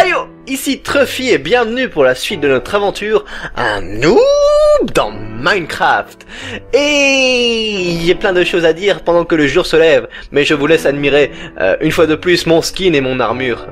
Ayo, ici Truffy et bienvenue pour la suite de notre aventure, un noob dans Minecraft. Et il y a plein de choses à dire pendant que le jour se lève, mais je vous laisse admirer une fois de plus mon skin et mon armure.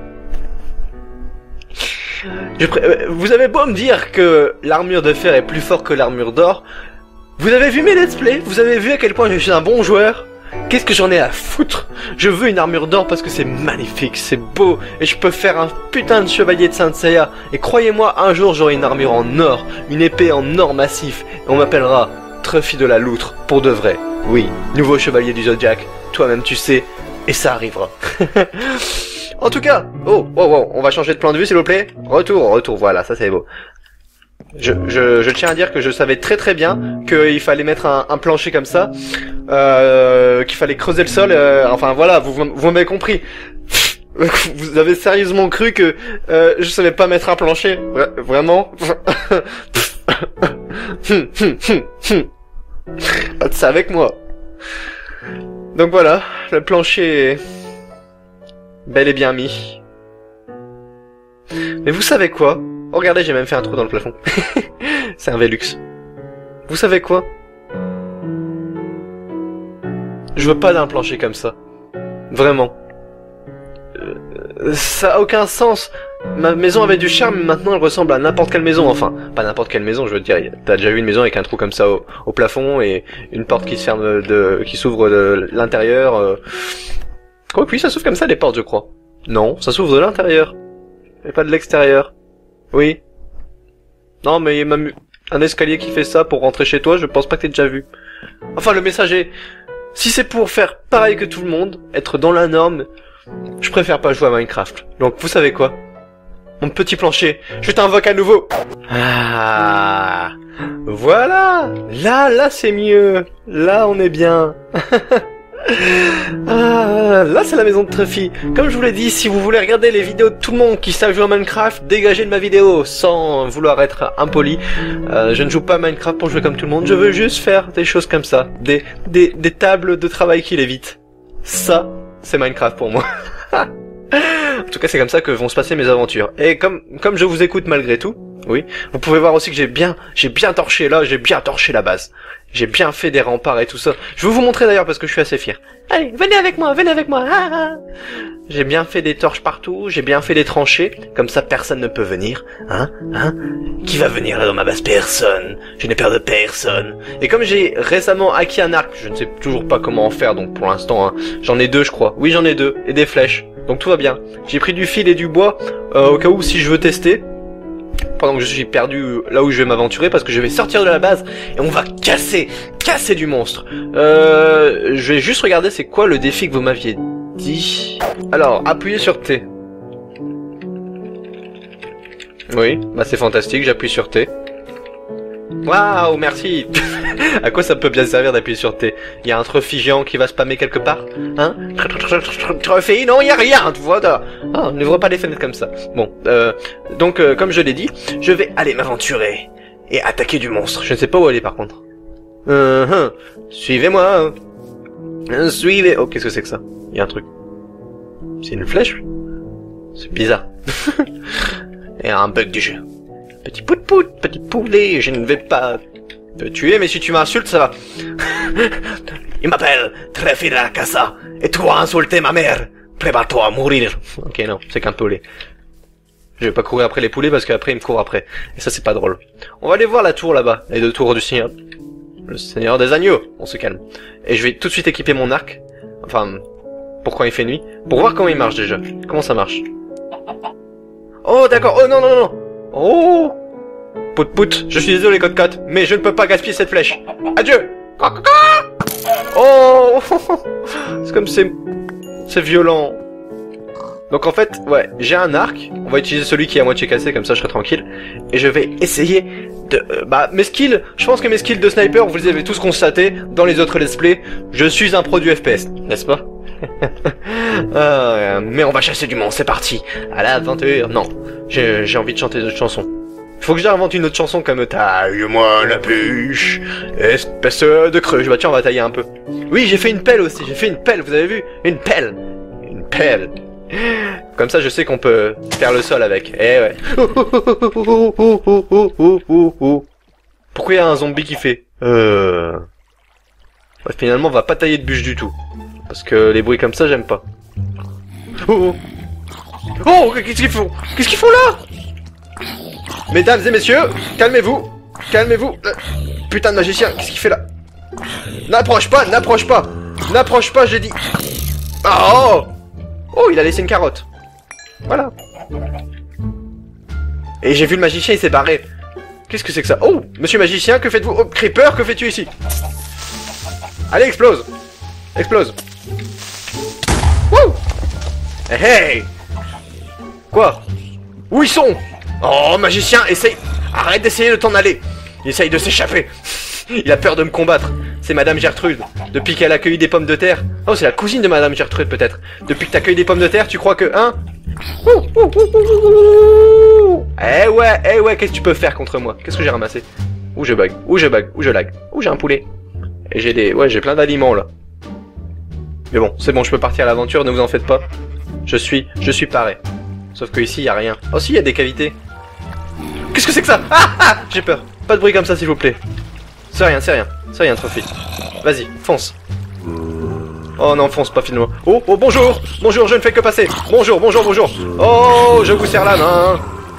Vous avez beau me dire que l'armure de fer est plus forte que l'armure d'or, vous avez vu mes let's play, vous avez vu à quel point je suis un bon joueur. Qu'est-ce que j'en ai à foutre? Je veux une armure d'or parce que c'est magnifique, c'est beau, et je peux faire un putain de chevalier de Saint Seiya. Et croyez-moi, un jour j'aurai une armure en or, une épée en or massif, et on m'appellera Truffy de la Loutre, pour de vrai. Oui, nouveau chevalier du Zodiac, toi-même tu sais, et ça arrivera. En tout cas, oh, on va changer de plan de vue s'il vous plaît. Retour, voilà, ça c'est beau. Je tiens à dire que je savais très bien qu'il fallait mettre un plancher comme ça, qu'il fallait creuser le sol, enfin voilà, vous m'avez compris. Vous avez sérieusement cru que je savais pas mettre un plancher? Vraiment? Pas de ça avec moi. Donc voilà, le plancher est bel et bien mis. Mais vous savez quoi? Oh, regardez, j'ai même fait un trou dans le plafond. C'est un Velux. Vous savez quoi? Je veux pas d'un plancher comme ça. Vraiment. Ça a aucun sens. Ma maison avait du charme, mais maintenant elle ressemble à n'importe quelle maison. Enfin, pas n'importe quelle maison, je veux dire. T'as déjà vu une maison avec un trou comme ça au plafond et une porte qui se ferme qui s'ouvre de l'intérieur. Quoi que oui, ça s'ouvre comme ça les portes, je crois. Non, ça s'ouvre de l'intérieur. Et pas de l'extérieur. Oui. Non, mais il y a même un escalier qui fait ça pour rentrer chez toi, je pense pas que t'aies déjà vu. Enfin, le messager, si c'est pour faire pareil que tout le monde, être dans la norme, je préfère pas jouer à Minecraft. Donc, vous savez quoi? Mon petit plancher, je t'invoque à nouveau. Ah, voilà. Là, c'est mieux. Là, on est bien. Ah, là c'est la maison de Truffy. Comme je vous l'ai dit, si vous voulez regarder les vidéos de tout le monde qui savent jouer à Minecraft, dégagez de ma vidéo sans vouloir être impoli. Je ne joue pas à Minecraft pour jouer comme tout le monde, je veux juste faire des choses comme ça, des tables de travail qui l'évitent. Ça, c'est Minecraft pour moi. En tout cas, c'est comme ça que vont se passer mes aventures. Et comme je vous écoute malgré tout, oui, vous pouvez voir aussi que j'ai bien torché là, j'ai bien torché la base. J'ai bien fait des remparts et tout ça. Je vais vous montrer d'ailleurs parce que je suis assez fier. Allez, venez avec moi. Ah, ah. J'ai bien fait des torches partout, j'ai bien fait des tranchées, comme ça personne ne peut venir. Hein? Qui va venir là dans ma base? Personne. Je n'ai peur de personne. Et comme j'ai récemment acquis un arc, je ne sais toujours pas comment en faire, donc pour l'instant, hein, j'en ai 2 je crois. Oui, j'en ai 2, et des flèches. Donc tout va bien. J'ai pris du fil et du bois, au cas où si je veux tester. Pendant que je suis perdu là où je vais m'aventurer, parce que je vais sortir de la base et on va casser du monstre. Je vais juste regarder c'est quoi le défi que vous m'aviez dit. Alors, appuyez sur T. Oui, bah c'est fantastique, j'appuie sur T. Waouh, merci. À quoi ça peut bien servir d'appuyer sur T? Il y a un Truffy géant qui va spammer quelque part? Hein? Truffy? Non, il y a rien, voilà. Ah, n'ouvre pas les fenêtres comme ça. Bon, donc, comme je l'ai dit, je vais aller m'aventurer et attaquer du monstre. Je ne sais pas où aller par contre. Suivez-moi. Suivez. Oh, qu'est-ce que c'est que ça? Il y a un truc. C'est une flèche? C'est bizarre. Et un bug du jeu. Petit pout-pout, petit poulet, je ne vais pas te tuer, mais si tu m'insultes, ça va. Il m'appelle Truffy de la Casa, et tu vas insulter ma mère. Prépare-toi à mourir. Ok, non, c'est qu'un poulet. Je vais pas courir après les poulets parce qu'après ils me courent après. Et ça, c'est pas drôle. On va aller voir la tour là-bas, les 2 tours du Seigneur. Le Seigneur des Agneaux, on se calme. Et je vais tout de suite équiper mon arc. Enfin, pour quand il fait nuit. Pour voir comment il marche déjà. Comment ça marche? Oh, d'accord. Oh, non. Oh! Pout, je suis désolé, Cote, mais je ne peux pas gaspiller cette flèche. Adieu! Oh! C'est comme c'est violent. Donc en fait, ouais, j'ai un arc. On va utiliser celui qui est à moitié cassé, comme ça je serai tranquille. Et je vais essayer de... mes skills, je pense que mes skills de sniper, vous les avez tous constatés dans les autres let's play. Je suis un pro du FPS, n'est-ce pas? Mais on va chasser du monstre, c'est parti. À l'aventure. Non, j'ai envie de chanter d'autres chansons. Faut que j'invente une autre chanson comme taille-moi la bûche, espèce de cruche. Bah tiens, on va tailler un peu. Oui, j'ai fait une pelle aussi, j'ai fait une pelle, vous avez vu? Une pelle. Comme ça, je sais qu'on peut faire le sol avec. Eh ouais. Pourquoi il y a un zombie qui fait ouais, finalement, on va pas tailler de bûche du tout. Parce que les bruits comme ça, j'aime pas. Oh, qu'est-ce qu'ils font? Qu'est-ce qu'ils font là? Mesdames et messieurs, calmez-vous. Calmez-vous. Putain de magicien, qu'est-ce qu'il fait là? N'approche pas, n'approche pas. N'approche pas, j'ai dit. Oh! Oh, il a laissé une carotte. Voilà. Et j'ai vu le magicien, il s'est barré. Qu'est-ce que c'est que ça? Oh, monsieur magicien, que faites-vous? Oh, Creeper, que fais-tu ici? Allez, explose. Explose. Wouh! Hey, hey! Quoi? Où ils sont? Oh, magicien, essaye. Arrête d'essayer de t'en aller. Il essaye de s'échapper. Il a peur de me combattre. C'est Madame Gertrude. Depuis qu'elle accueille des pommes de terre. Oh, c'est la cousine de Madame Gertrude, peut-être. Depuis que t'accueilles des pommes de terre, tu crois que... Hein? Eh ouais, qu'est-ce que tu peux faire contre moi? Qu'est-ce que j'ai ramassé? Où je bug? Où je bug? Où je lag? Où j'ai un poulet? Et j'ai des... Ouais, j'ai plein d'aliments, là. Mais bon, c'est bon, je peux partir à l'aventure, ne vous en faites pas. Je suis paré. Sauf que ici, y a rien. Oh si, y a des cavités. Qu'est-ce que c'est que ça? Ah, j'ai peur. Pas de bruit comme ça, s'il vous plaît. C'est rien, Trophy. Vas-y, fonce. Oh non, fonce pas finalement. Oh, bonjour. Bonjour, je ne fais que passer. Bonjour. Oh, je vous serre la main.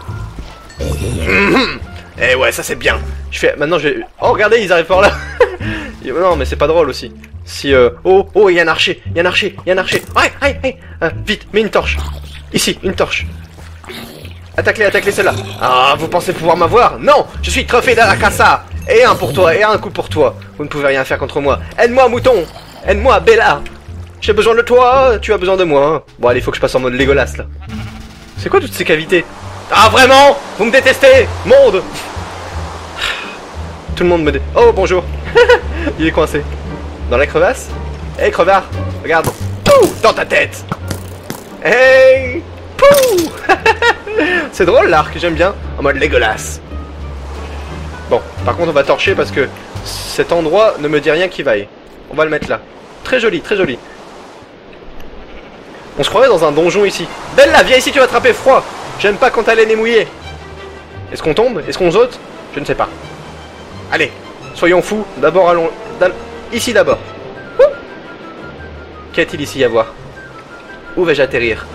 Eh ouais, ça c'est bien. Maintenant, je vais... Oh, regardez, ils arrivent par là. Non, mais c'est pas drôle aussi. Si, Oh, il y a un archer. Ouais. Vite, mets une torche. Ici, une torche. Attaque-les celle-là. Ah, vous pensez pouvoir m'avoir? Non, je suis Trophée de la Casa. Et un pour toi, et un coup pour toi. Vous ne pouvez rien faire contre moi. Aide-moi, mouton. Aide-moi, Bella. J'ai besoin de toi, tu as besoin de moi. Bon, allez, il faut que je passe en mode Legolas, là. C'est quoi toutes ces cavités? Ah, vraiment? Vous me détestez? Monde. Tout le monde me Oh, bonjour. Il est coincé. Dans la crevasse? Hey, crevard, regarde. Pouh, dans ta tête. Hey. Pouh. C'est drôle, l'arc, j'aime bien. En mode Legolas. Bon, par contre on va torcher parce que cet endroit ne me dit rien qui vaille. On va le mettre là. Très joli, très joli. On se croirait dans un donjon ici. Bella, viens ici, tu vas attraper froid. J'aime pas quand ta laine est mouillée. Est-ce qu'on tombe? Est-ce qu'on saute? Je ne sais pas. Allez, soyons fous. D'abord allons... Ici d'abord. Qu'y-a-t-il ici à voir? Où vais-je atterrir?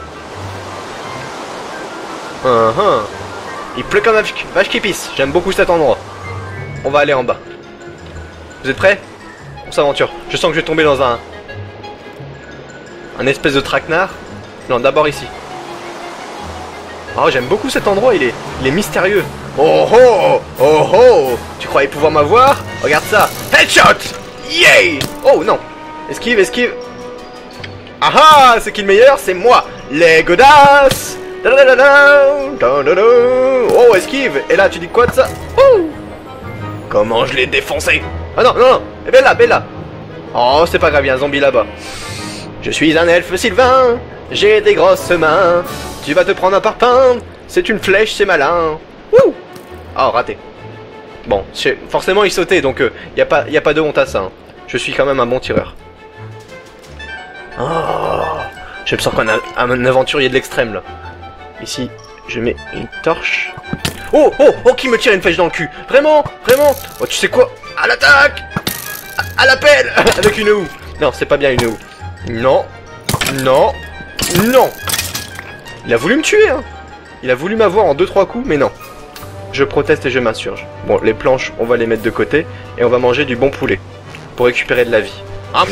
Il pleut comme un vache qui pisse. J'aime beaucoup cet endroit. On va aller en bas. Vous êtes prêts? On s'aventure. Je sens que je vais tomber dans un espèce de traquenard. Non, d'abord ici. Oh, j'aime beaucoup cet endroit. Il est mystérieux. Oh. Tu croyais pouvoir m'avoir? Regarde ça. Headshot. Yay. Oh non. Esquive. Ah, c'est qui le meilleur? C'est moi. Legolas. Oh, esquive. Et là, tu dis quoi de ça? Comment je l'ai défoncé? Ah non. Bella. Oh, c'est pas grave, il y a un zombie là-bas. Je suis un elfe sylvain. J'ai des grosses mains. Tu vas te prendre un parpaing. C'est une flèche, c'est malin. Oh, raté. Bon, forcément il sautait, donc y a pas de honte à ça. Hein. Je suis quand même un bon tireur. Oh, je me sens comme un aventurier de l'extrême là. Ici, je mets une torche. Oh, qui me tire une flèche dans le cul? Vraiment? Oh, tu sais quoi? À l'attaque! À l'appel! Avec une houe. Non, c'est pas bien une houe. Non. Il a voulu me tuer, hein. Il a voulu m'avoir en 2-3 coups, mais non. Je proteste et je m'insurge. Bon, les planches, on va les mettre de côté. Et on va manger du bon poulet. Pour récupérer de la vie.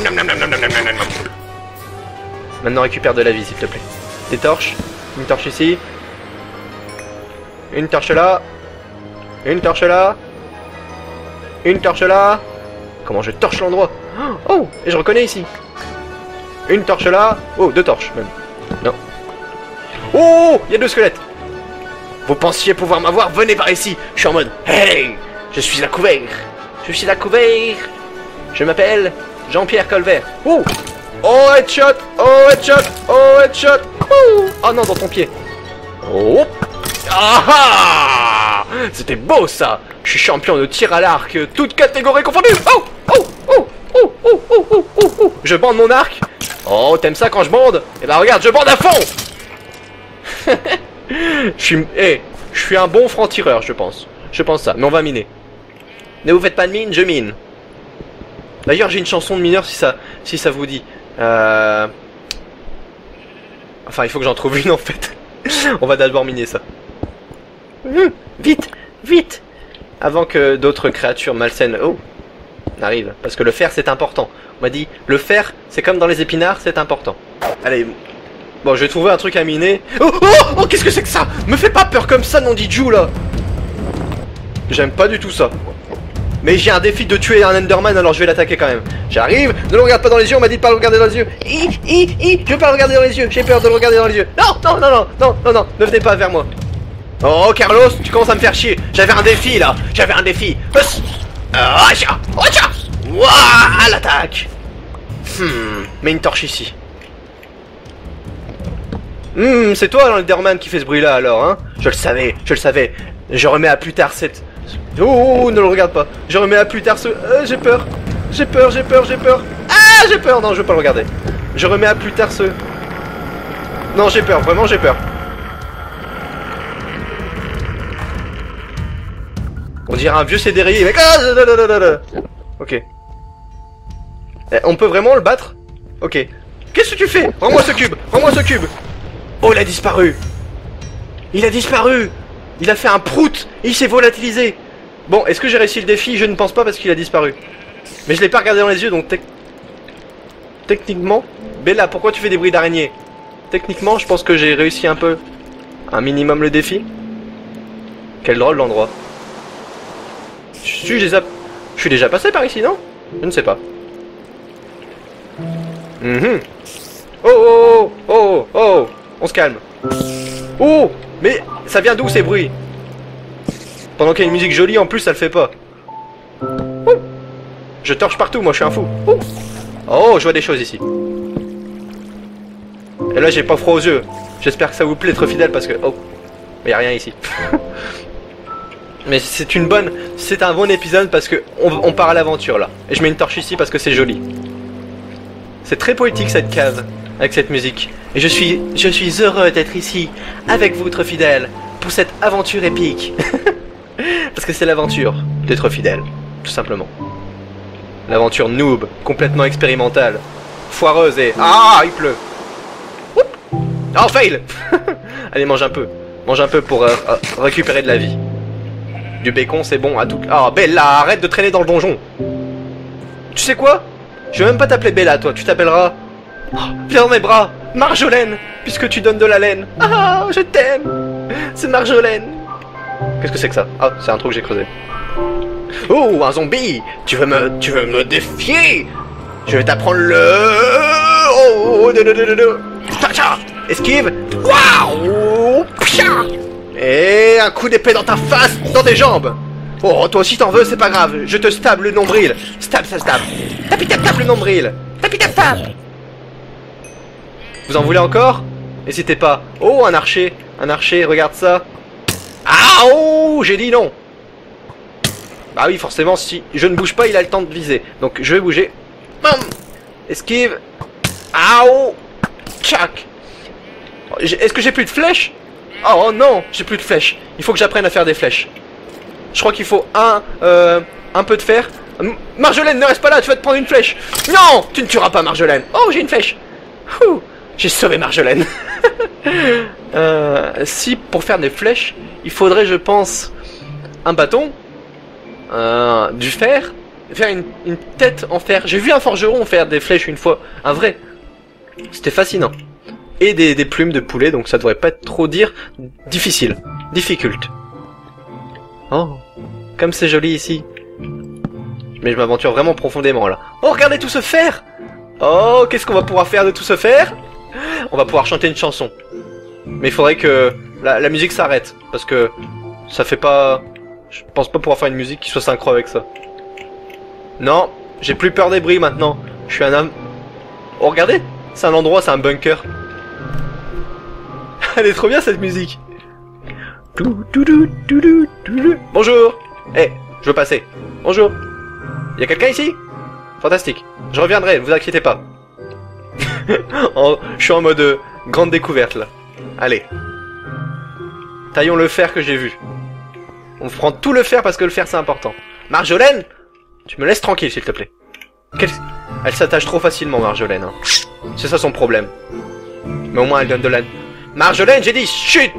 Maintenant, récupère de la vie, s'il te plaît. Des torches. Une torche ici. Une torche là. Une torche là. Comment je torche l'endroit? Oh, et je reconnais ici. Une torche là. Oh, 2 torches même. Non. Oh, il y a 2 squelettes. Vous pensiez pouvoir m'avoir? Venez par ici. Je suis en mode hey, je suis la couvert. Je m'appelle Jean-Pierre Colbert. Oh, headshot. Oh, non, dans ton pied. Oh. Ah, c'était beau ça. Je suis champion de tir à l'arc, toute catégorie confondue. Oh. Je bande mon arc. Oh, t'aimes ça quand je bande? Eh ben regarde, je bande à fond. je suis un bon franc-tireur, je pense. Je pense ça, mais on va miner. Ne vous faites pas de mine, je mine. D'ailleurs, j'ai une chanson de mineur si ça vous dit. Enfin, il faut que j'en trouve une en fait. On va d'abord miner ça. Vite, vite, avant que d'autres créatures malsaines n'arrivent. Parce que le fer, c'est important. On m'a dit, le fer, c'est comme dans les épinards, c'est important. Allez, bon, je vais trouver un truc à miner. Oh, qu'est-ce que c'est que ça? Me fais pas peur comme ça, non dit Jou, là. J'aime pas du tout ça. Mais j'ai un défi de tuer un Enderman, alors je vais l'attaquer quand même. J'arrive, ne le regarde pas dans les yeux, on m'a dit de pas le regarder dans les yeux. Je veux pas le regarder dans les yeux, j'ai peur de le regarder dans les yeux. Non, ne venez pas vers moi. Oh Carlos, tu commences à me faire chier. J'avais un défi là, j'avais un défi. Ouah, l'attaque. Mets une torche ici. C'est toi l'Enderman qui fait ce bruit là alors, hein? Je le savais. Je remets à plus tard cette... Oh, ne le regarde pas. Je remets à plus tard ce... j'ai peur. Ah, j'ai peur. Non, je veux pas le regarder. Je remets à plus tard ce... Non, j'ai peur. Vraiment, j'ai peur. On dirait un vieux cédrier, mec. Ok. On peut vraiment le battre? Ok. Qu'est-ce que tu fais? Rends-moi ce cube. Oh, il a disparu. Il a fait un prout. Et il s'est volatilisé. Bon, est-ce que j'ai réussi le défi? Je ne pense pas parce qu'il a disparu. Mais je l'ai pas regardé dans les yeux, donc techniquement... Bella, pourquoi tu fais des bruits d'araignée? Techniquement, je pense que j'ai réussi un minimum le défi. Quel drôle d'endroit. Je suis déjà passé par ici, non? Je ne sais pas. Oh, on se calme. Oh, mais ça vient d'où ces bruits? Pendant qu'il y a une musique jolie, en plus, ça le fait pas. Je torche partout, moi, je suis un fou. Oh, je vois des choses ici. Et là, j'ai pas froid aux yeux. J'espère que ça vous plaît d'être fidèle parce que... Oh, mais y a rien ici. Mais c'est un bon épisode parce que on part à l'aventure là. Et je mets une torche ici parce que c'est joli. C'est très poétique cette cave avec cette musique. Et je suis heureux d'être ici avec vous, être fidèles, pour cette aventure épique. Parce que c'est l'aventure d'être fidèle, tout simplement. L'aventure noob, complètement expérimentale, foireuse et... Ah, il pleut. Oh, fail. Allez, mange un peu pour récupérer de la vie. Du bacon, c'est bon à tout... Ah, Bella, arrête de traîner dans le donjon. Tu sais quoi? Je vais même pas t'appeler Bella, toi, tu t'appelleras... Oh, viens dans mes bras, Marjolaine, puisque tu donnes de la laine. Ah, je t'aime. C'est Marjolaine. Qu'est-ce que c'est que ça? Ah, c'est un trou que j'ai creusé. Oh, un zombie. Tu veux me défier? Je vais t'apprendre le... Oh, Tacha. Esquive. Waouh. Et un coup d'épée dans ta face, dans tes jambes. Oh, toi aussi t'en veux, c'est pas grave. Je te stab le nombril. Stab. Tape le nombril. Tape. Vous en voulez encore? N'hésitez pas. Oh, un archer, regarde ça. Ah, oh, j'ai dit non. Bah oui, forcément, si je ne bouge pas, il a le temps de viser. Donc, je vais bouger. Esquive. Ah, oh. Tchac. Est-ce que j'ai plus de flèches? Oh non, j'ai plus de flèches. Il faut que j'apprenne à faire des flèches. Je crois qu'il faut un peu de fer. Marjolaine, ne reste pas là, tu vas te prendre une flèche. Non, tu ne tueras pas Marjolaine. Oh, j'ai une flèche. J'ai sauvé Marjolaine. Si pour faire des flèches, il faudrait, je pense, un bâton, du fer, faire une tête en fer. J'ai vu un forgeron faire des flèches une fois, un vrai. C'était fascinant. Et des plumes de poulet, donc ça devrait pas être trop difficile. Difficult. Oh, comme c'est joli ici. Mais je m'aventure vraiment profondément là. Oh, regardez tout ce fer. Oh, qu'est-ce qu'on va pouvoir faire de tout ce fer? On va pouvoir chanter une chanson. Mais il faudrait que la musique s'arrête. Parce que ça fait pas... Je pense pas pouvoir faire une musique qui soit synchro avec ça. Non, j'ai plus peur des bruits maintenant. Je suis un homme... Oh, regardez, c'est un endroit, c'est un bunker. Elle est trop bien cette musique. Bonjour. Je veux passer. Bonjour. Y a quelqu'un ici? Fantastique. Je reviendrai, ne vous inquiétez pas. Je suis en mode grande découverte là. Allez. Taillons le fer que j'ai vu. On prend tout le fer parce que le fer c'est important. Marjolaine, tu me laisses tranquille s'il te plaît. Elle s'attache trop facilement, Marjolaine. Hein. C'est ça son problème. Mais au moins elle donne de la... Marjolaine, j'ai dit chut.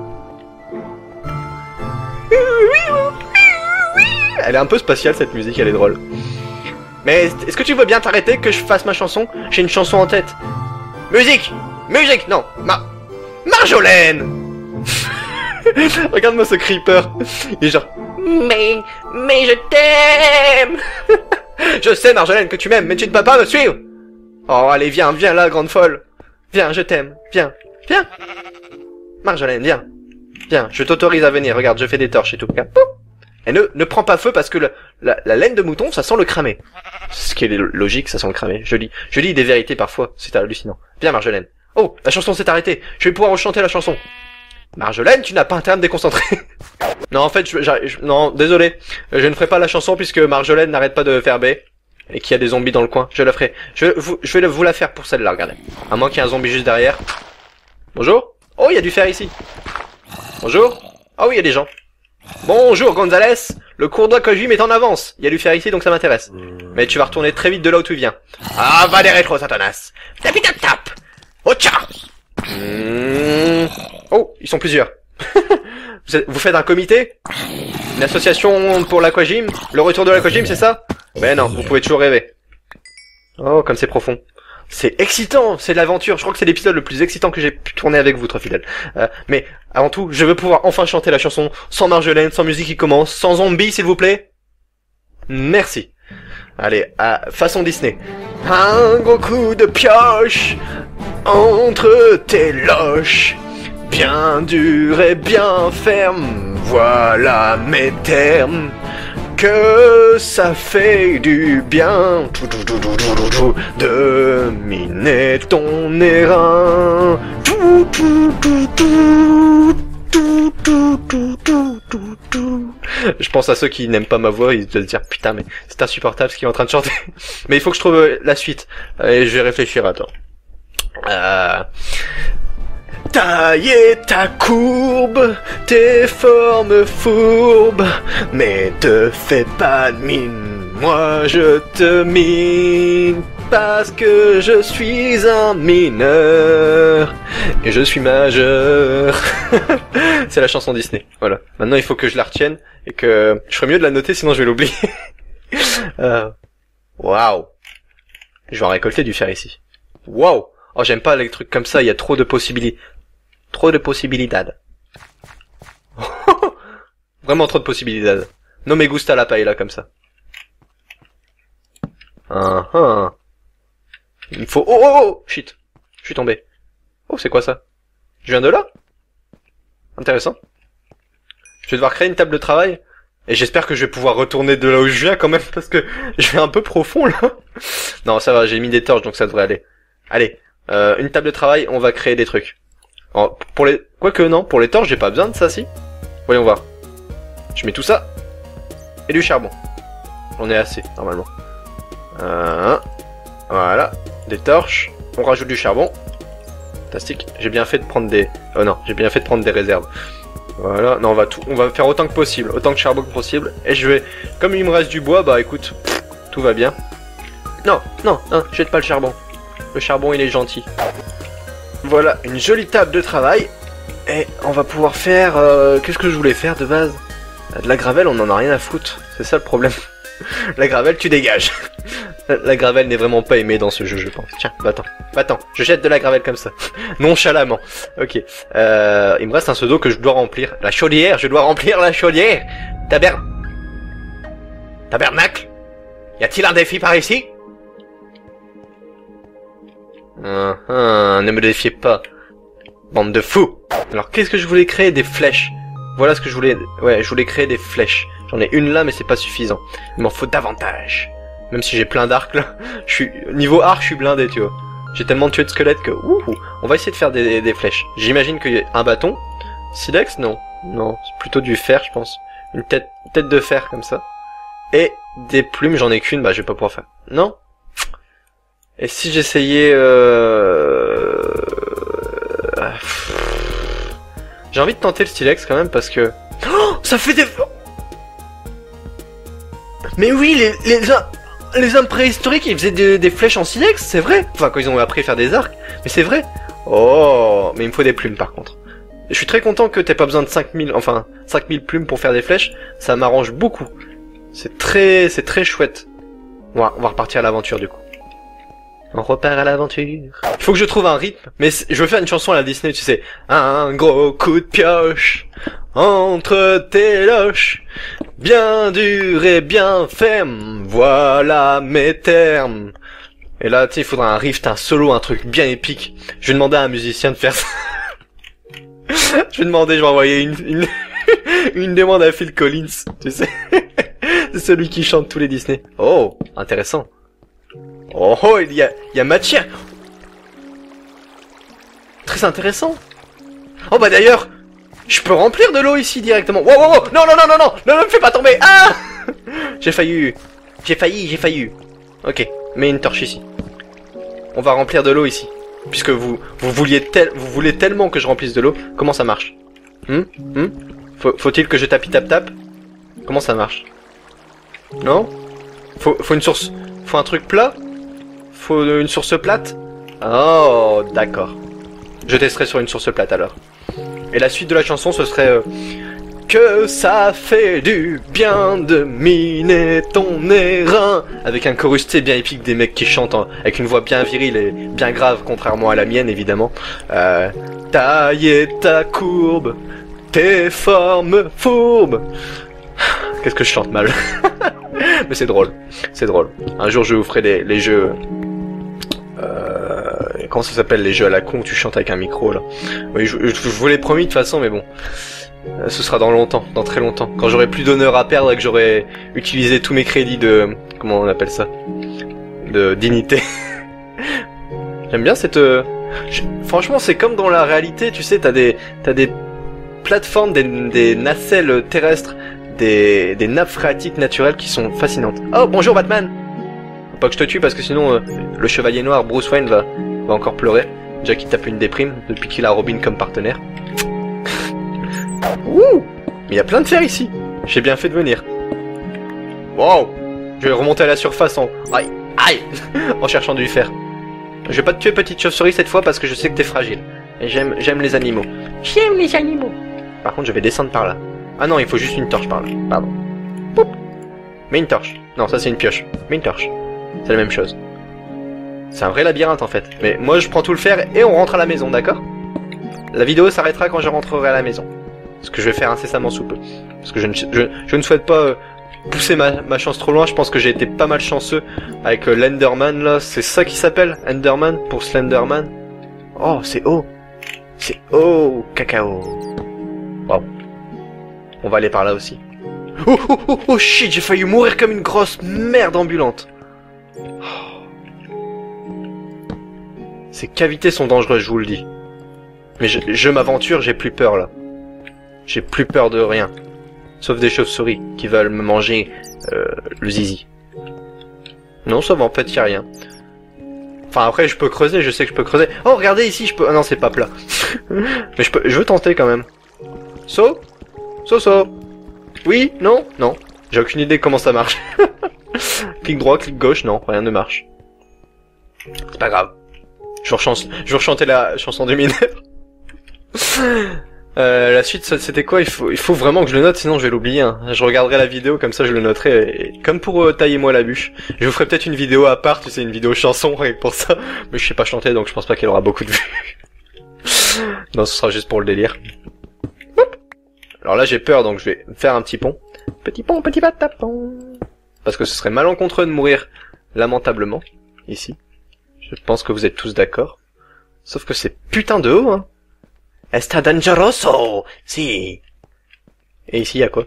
Elle est un peu spatiale cette musique, elle est drôle. Mais est-ce que tu veux bien t'arrêter que je fasse ma chanson? J'ai une chanson en tête. Musique! Musique! Non! Marjolaine! Regarde-moi ce creeper. Il est genre... Mais je t'aime. Je sais, Marjolaine, que tu m'aimes, mais tu ne peux pas me suivre. Oh, allez, viens là, grande folle. Viens, je t'aime. Viens. Marjolaine, viens. Viens, je t'autorise à venir. Regarde, je fais des torches et tout. Regarde. Et ne prends pas feu parce que la laine de mouton, ça sent le cramé. Ce qui est logique, ça sent le cramé. Je lis des vérités parfois, c'est hallucinant. Viens, Marjolaine. Oh, la chanson s'est arrêtée. Je vais pouvoir rechanter la chanson. Marjolaine, tu n'as pas intérêt à me déconcentrer. Non, en fait, non, désolé. Je ne ferai pas la chanson puisque Marjolaine n'arrête pas de faire B. Et qu'il y a des zombies dans le coin. Je la ferai. Je vais vous la faire pour celle-là, regardez. À moins qu'il y ait un zombie juste derrière. Bonjour. Oh, il y a du fer ici. Bonjour. Oh oui, il y a des gens. Bonjour, Gonzalez. Le cours d'Aquajim est en avance. Il y a du fer ici, donc ça m'intéresse. Mais tu vas retourner très vite de là où tu viens. Ah, va les rétro, Satanas. Tap. Oh, tcha. Oh, ils sont plusieurs. Vous faites un comité? Une association pour l'Aquajim? Le retour de l'Aquajim, c'est ça? Ben non, vous pouvez toujours rêver. Oh, comme c'est profond. C'est excitant, c'est de l'aventure. Je crois que c'est l'épisode le plus excitant que j'ai pu tourner avec vous, trop fidèles. Mais avant tout, je veux pouvoir enfin chanter la chanson sans Marjolaine, sans musique qui commence, sans zombie, s'il vous plaît. Merci. Allez, façon Disney. Un gros coup de pioche entre tes loches, bien dur et bien ferme. Voilà mes termes. Que ça fait du bien de miner ton airain. Je pense à ceux qui n'aiment pas ma voix, ils doivent se dire putain mais c'est insupportable ce qu'il est en train de chanter. Mais il faut que je trouve la suite. Et je vais réfléchir, attends. Tailler ta courbe, tes formes fourbes, mais te fais pas de mine, moi je te mine, parce que je suis un mineur, et je suis majeur. C'est la chanson Disney, voilà. Maintenant il faut que je la retienne, et que je ferais mieux de la noter sinon je vais l'oublier. Waouh. Je vais en récolter du fer ici. Waouh. Oh j'aime pas les trucs comme ça, il y a trop de possibilités. Trop de possibilités. Vraiment trop de possibilités. No me gusta la paella comme ça. Il faut... Oh shit. Je suis tombé. Oh, c'est quoi ça? Je viens de là? Intéressant. Je vais devoir créer une table de travail. Et j'espère que je vais pouvoir retourner de là où je viens quand même, parce que je vais un peu profond là. Non, ça va, j'ai mis des torches, donc ça devrait aller. Allez, une table de travail, on va créer des trucs. Alors, quoique non, pour les torches, j'ai pas besoin de ça, si. Voyons voir. Je mets tout ça. Et du charbon. J'en ai assez, normalement. Voilà. Des torches. On rajoute du charbon. Fantastique. J'ai bien fait de prendre des... Oh non, j'ai bien fait de prendre des réserves. Voilà. Non, on va faire autant que possible. Autant de charbon que possible. Et je vais... Comme il me reste du bois, bah écoute, tout va bien. Non, jette pas le charbon. Le charbon, il est gentil. Voilà, une jolie table de travail. Et on va pouvoir faire... Qu'est-ce que je voulais faire de base? De la gravelle, on en a rien à foutre. C'est ça le problème. La gravelle, tu dégages. La gravelle n'est vraiment pas aimée dans ce jeu, je pense. Tiens, va-t'en. Je jette de la gravelle comme ça. Nonchalamment. Ok. Il me reste un pseudo que je dois remplir. La chaudière, je dois remplir la chaudière. Tabernacle? Y a-t-il un défi par ici? Ne me défiez pas. Bande de fous. Alors, qu'est-ce que je voulais créer? Des flèches. Voilà ce que je voulais... Ouais, je voulais créer des flèches. J'en ai une là, mais c'est pas suffisant. Il m'en faut davantage. Même si j'ai plein d'arcs là. Niveau arc, je suis blindé, tu vois. J'ai tellement tué de squelettes que... On va essayer de faire des flèches. J'imagine qu'il y a un bâton. Silex? Non. Non, c'est plutôt du fer, je pense. Une tête de fer, comme ça. Et des plumes, j'en ai qu'une, bah je vais pas pouvoir faire. Non? Et si j'essayais... J'ai envie de tenter le stylex quand même parce que... Oh, ça fait des... Mais oui, les hommes préhistoriques, ils faisaient des flèches en silex, c'est vrai. Enfin, quand ils ont appris à faire des arcs, mais c'est vrai. Oh, mais il me faut des plumes par contre. Je suis très content que t'aies pas besoin de 5000 plumes pour faire des flèches. Ça m'arrange beaucoup. C'est très chouette. On va repartir à l'aventure du coup. On repart à l'aventure. Il faut que je trouve un rythme, mais je veux faire une chanson à la Disney, tu sais. Un gros coup de pioche entre tes loches, bien dur et bien ferme, voilà mes termes. Et là, tu sais, il faudra un riff, un solo, un truc bien épique. Je vais demander à un musicien de faire ça. Je vais envoyer une demande à Phil Collins, tu sais. C'est celui qui chante tous les Disney. Oh, intéressant. Oh, il y a matière. Très intéressant. Oh bah d'ailleurs, je peux remplir de l'eau ici directement. Wow, wow, wow. Non, ne me fais pas tomber. Ah. J'ai failli. Ok, mets une torche ici. On va remplir de l'eau ici. Puisque vous voulez tellement que je remplisse de l'eau. Comment ça marche? Faut-il que je tape? Comment ça marche? Non? Faut une source. Faut un truc plat? Faut une source plate? Oh, d'accord. Je testerai sur une source plate alors. Et la suite de la chanson, ce serait... que ça fait du bien de miner ton airain. Avec un chorus bien épique des mecs qui chantent avec une voix bien virile et bien grave, contrairement à la mienne évidemment. Tailler ta courbe, tes formes fourbes. Qu'est-ce que je chante mal. Mais c'est drôle. Un jour je vous ferai les jeux... comment ça s'appelle, les jeux à la con où tu chantes avec un micro là. Oui, je vous l'ai promis de toute façon, mais bon. Ce sera dans très longtemps. Quand j'aurai plus d'honneur à perdre et que j'aurai utilisé tous mes crédits de... Comment on appelle ça? De dignité. J'aime bien cette... Franchement, c'est comme dans la réalité, tu sais, t'as des plateformes, des nacelles terrestres, des nappes phréatiques naturelles qui sont fascinantes. Oh, bonjour Batman! Faut pas que je te tue parce que sinon, le chevalier noir, Bruce Wayne, va encore pleurer. Déjà qu'il tape une déprime depuis qu'il a Robin comme partenaire. Ouh! Mais il y a plein de fer ici. J'ai bien fait de venir. Wow! Je vais remonter à la surface en... Aïe! En cherchant du fer. Je vais pas te tuer, petite chauve-souris, cette fois parce que je sais que t'es fragile. Et j'aime les animaux. J'aime les animaux. Par contre, je vais descendre par là. Ah non, il faut juste une torche par là. Pardon. Poup! Mets une torche. Non, ça c'est une pioche. Mets une torche. C'est la même chose. C'est un vrai labyrinthe en fait. Mais moi je prends tout le fer et on rentre à la maison, d'accord? La vidéo s'arrêtera quand je rentrerai à la maison. Ce que je vais faire incessamment sous peu. Parce que je ne souhaite pas pousser ma chance trop loin. Je pense que j'ai été pas mal chanceux avec l'Enderman là. C'est ça qui s'appelle Enderman pour Slenderman. Oh, c'est haut. C'est haut, cacao. Wow. On va aller par là aussi. Oh shit, j'ai failli mourir comme une grosse merde ambulante. Ces cavités sont dangereuses, je vous le dis. Mais je m'aventure, j'ai plus peur là. J'ai plus peur de rien. Sauf des chauves-souris qui veulent me manger le zizi. Non, ça va, en fait, y a rien. Enfin, après, je peux creuser, je sais que je peux creuser. Oh, regardez ici, je peux... Ah non, c'est pas plat. Mais je veux tenter quand même. So. Oui, non. J'ai aucune idée comment ça marche. Clic droit, clic gauche, non, rien ne marche. C'est pas grave. Je vais rechanter la chanson du mineur. La suite, c'était quoi? Il faut vraiment que je le note, sinon je vais l'oublier. Hein. Je regarderai la vidéo, comme ça je le noterai. Et comme pour tailler-moi la bûche. Je vous ferai peut-être une vidéo à part, tu sais, une vidéo chanson, rien que pour ça. Mais je sais pas chanter, donc je pense pas qu'elle aura beaucoup de vues. Non, ce sera juste pour le délire. Alors là, j'ai peur, donc je vais faire un petit pont. Petit pont, petit patapon. Parce que ce serait malencontreux de mourir lamentablement, ici. Je pense que vous êtes tous d'accord. Sauf que c'est putain de haut, hein. Está dangeroso, si. Et ici, il y a quoi?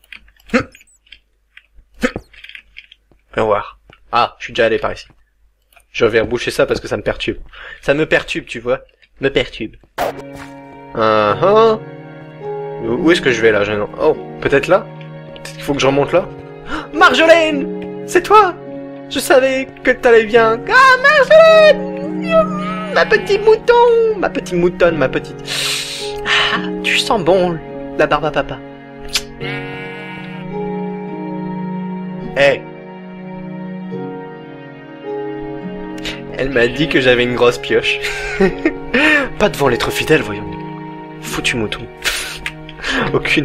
Viens voir. Ah, je suis déjà allé par ici. Je vais reboucher ça parce que ça me perturbe. Ça me perturbe, tu vois. Me perturbe. Où est-ce que je vais là? Oh, peut-être là? Peut-être qu'il faut que je remonte là? Marjolaine! C'est toi! Je savais que t'allais bien. Ah, Marjolaine! Ma petite mouton! Ma petite moutonne, ma petite... Ah, tu tu sens bon la barbe à papa. Hey. Elle m'a dit que j'avais une grosse pioche. Pas devant l'être fidèle, voyons. Foutu mouton. Aucune...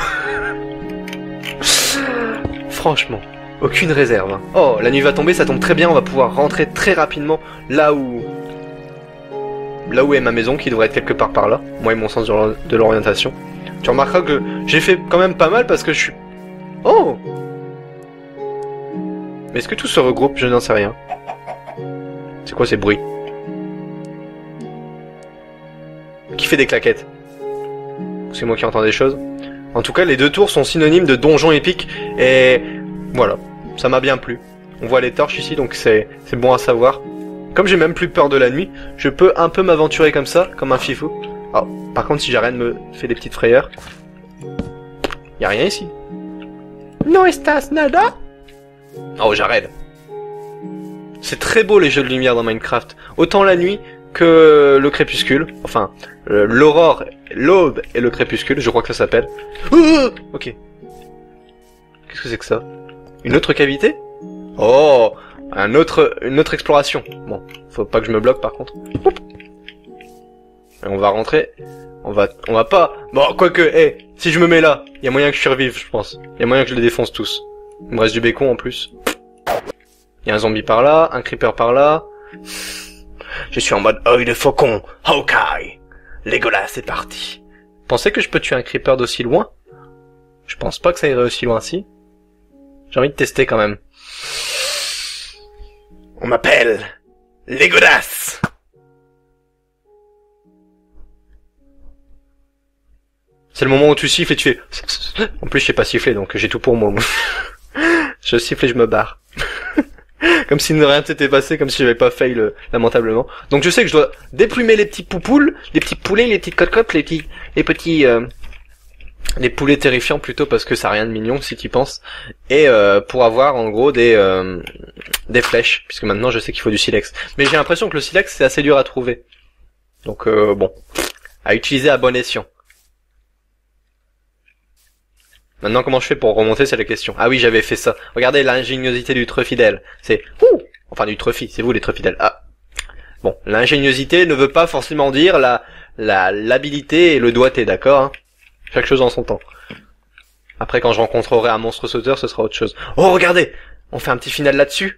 Franchement, aucune réserve. Hein. Oh, la nuit va tomber, ça tombe très bien, on va pouvoir rentrer très rapidement là où est ma maison, qui devrait être quelque part par là. Moi et mon sens de l'orientation. Tu remarqueras que j'ai fait quand même pas mal parce que je suis... Oh! Mais est-ce que tout se regroupe? Je n'en sais rien. C'est quoi ces bruits? Qui fait des claquettes? C'est moi qui entends des choses. En tout cas, les deux tours sont synonymes de donjon épique. Et voilà, ça m'a bien plu. On voit les torches ici, donc c'est bon à savoir. Comme j'ai même plus peur de la nuit, je peux un peu m'aventurer comme ça, comme un fifou. Oh, par contre, si Jaren me fait des petites frayeurs... Y a rien ici. No estas nada? Oh, Jaren. C'est très beau les jeux de lumière dans Minecraft. Autant la nuit que le crépuscule. Enfin, l'aurore, l'aube et le crépuscule, je crois que ça s'appelle. Ok. Qu'est-ce que c'est que ça? Une autre cavité? Oh, une autre exploration. Bon, faut pas que je me bloque par contre. Et on va rentrer. On va pas... Bon, quoique, si je me mets là, y a moyen que je survive, je pense. Y a moyen que je les défonce tous. Il me reste du bacon en plus. Y a un zombie par là, un creeper par là. Je suis en mode œil de faucon. Hawkeye. Legolas, c'est parti. Pensez que je peux tuer un creeper d'aussi loin? Je pense pas que ça irait aussi loin si. J'ai envie de tester quand même. On m'appelle Legolas. C'est le moment où tu siffles et tu fais... En plus, je sais pas siffler, donc j'ai tout pour moi. Je siffle et je me barre. Comme si rien ne s'était passé, comme si j'avais pas fail lamentablement. Donc je sais que je dois déplumer les petits poupoules, les petits poulets, les petites cocottes, les poulets terrifiants plutôt parce que ça a rien de mignon si tu penses. Et pour avoir en gros des flèches, puisque maintenant je sais qu'il faut du silex. Mais j'ai l'impression que le silex c'est assez dur à trouver. Donc bon, à utiliser à bon escient. Maintenant, comment je fais pour remonter, c'est la question. Ah oui, j'avais fait ça. Regardez l'ingéniosité du Treufidèle. C'est... Enfin, du Treufi, c'est vous les Treufidèles. Ah. Bon, l'ingéniosité ne veut pas forcément dire l'habilité et le doigté, d'accord hein. Chaque chose en son temps. Après, quand je rencontrerai un monstre sauteur, ce sera autre chose. Oh, regardez! On fait un petit final là-dessus.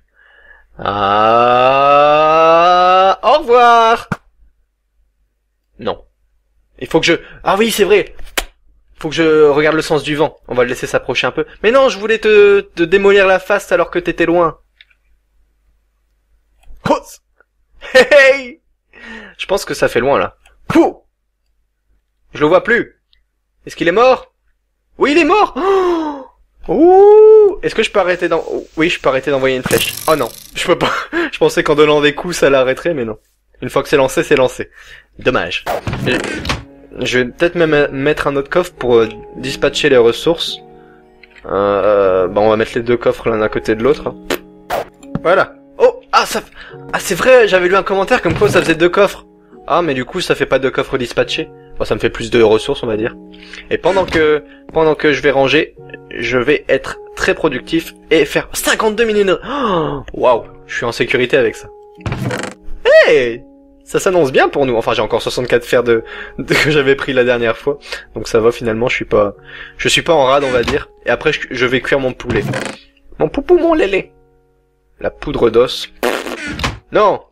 Ah... Au revoir! Non. Il faut que je... Ah oui, c'est vrai. Faut que je regarde le sens du vent. On va le laisser s'approcher un peu. Mais non, je voulais te démolir la face alors que t'étais loin. Oh hey, hey. Je pense que ça fait loin là. Pouh. Je le vois plus. Est-ce qu'il est mort? Oui, il est mort. Oh. Est-ce que je peux arrêter Oui, je peux arrêter d'envoyer une flèche. Oh non, je peux pas. Je pensais qu'en donnant des coups ça l'arrêterait, mais non. Une fois que c'est lancé, c'est lancé. Dommage. Je vais peut-être même mettre un autre coffre pour dispatcher les ressources. Bon, on va mettre les deux coffres l'un à côté de l'autre. Voilà. Oh, c'est vrai, j'avais lu un commentaire comme quoi ça faisait deux coffres. Ah, mais du coup, ça fait pas deux coffres dispatchés. Bon, ça me fait plus de ressources, on va dire. Et pendant que je vais ranger, je vais être très productif et faire 52 minutes. Waouh, je suis en sécurité avec ça. Hey! Ça s'annonce bien pour nous. Enfin, j'ai encore 64 fers que j'avais pris la dernière fois. Donc ça va, finalement, je suis pas en rade, on va dire. Et après, je vais cuire mon poulet. Mon poupou, mon lélé. La poudre d'os. Non!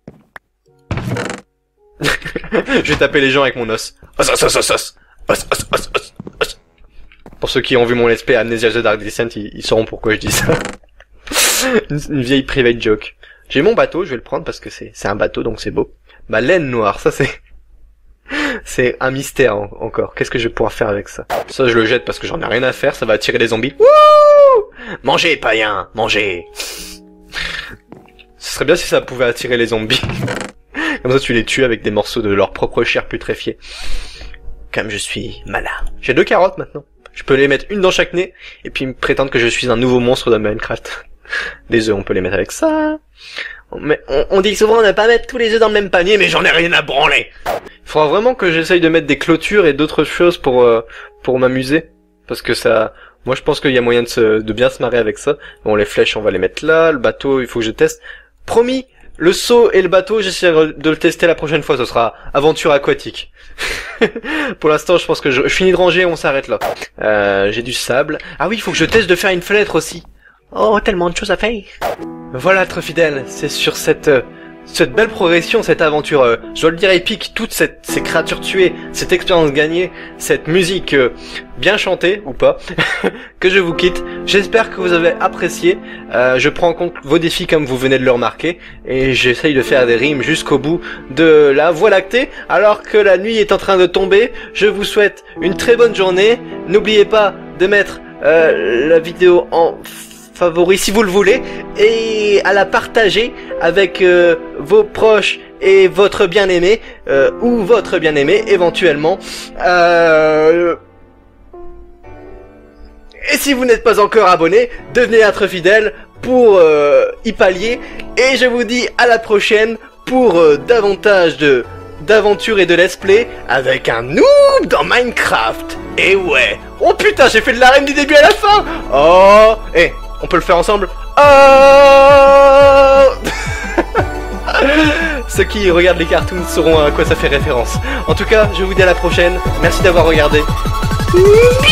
Je vais taper les gens avec mon os. Os, os, os, os, os. Os, os, os, os, os. Pour ceux qui ont vu mon let's play Amnesia The Dark Descent, ils sauront pourquoi je dis ça. une vieille private joke. J'ai mon bateau, je vais le prendre parce que c'est un bateau, donc c'est beau. Ma laine noire, ça c'est un mystère encore. Qu'est-ce que je vais pouvoir faire avec ça? Ça, je le jette parce que j'en ai rien à faire, ça va attirer les zombies. Wouh! Mangez, païen, mangez. Ce serait bien si ça pouvait attirer les zombies. Comme ça, tu les tues avec des morceaux de leur propre chair putréfiée. Comme je suis malin. J'ai 2 carottes maintenant. Je peux les mettre une dans chaque nez et puis me prétendre que je suis un nouveau monstre de Minecraft. Les œufs, on peut les mettre avec ça. On dit souvent ne pas mettre tous les œufs dans le même panier, mais j'en ai rien à branler. Il faudra vraiment que j'essaye de mettre des clôtures et d'autres choses pour m'amuser. Parce que ça... Moi je pense qu'il y a moyen de bien se marrer avec ça. Bon, les flèches on va les mettre là, le bateau il faut que je teste. Promis, le seau et le bateau j'essaierai de le tester la prochaine fois, ce sera aventure aquatique. Pour l'instant je pense que je finis de ranger et on s'arrête là. J'ai du sable. Ah oui, il faut que je teste de faire une fenêtre aussi. Oh, tellement de choses à faire. Voilà, très fidèle, c'est sur cette belle progression, cette aventure, je dois le dire épique, toutes ces créatures tuées, cette expérience gagnée, cette musique bien chantée, ou pas, que je vous quitte. J'espère que vous avez apprécié, je prends en compte vos défis comme vous venez de le remarquer, et j'essaye de faire des rimes jusqu'au bout de la Voie lactée, alors que la nuit est en train de tomber. Je vous souhaite une très bonne journée, n'oubliez pas de mettre la vidéo en favori si vous le voulez et à la partager avec vos proches et votre bien-aimé ou votre bien-aimé éventuellement. Et si vous n'êtes pas encore abonné, devenez un très fidèle pour y pallier. Et je vous dis à la prochaine pour davantage d'aventures et de let's play avec un noob dans Minecraft. Et ouais. Oh putain, j'ai fait de la rime du début à la fin. Oh. Eh, on peut le faire ensemble. Oh. Ceux qui regardent les cartoons sauront à quoi ça fait référence. En tout cas, je vous dis à la prochaine. Merci d'avoir regardé.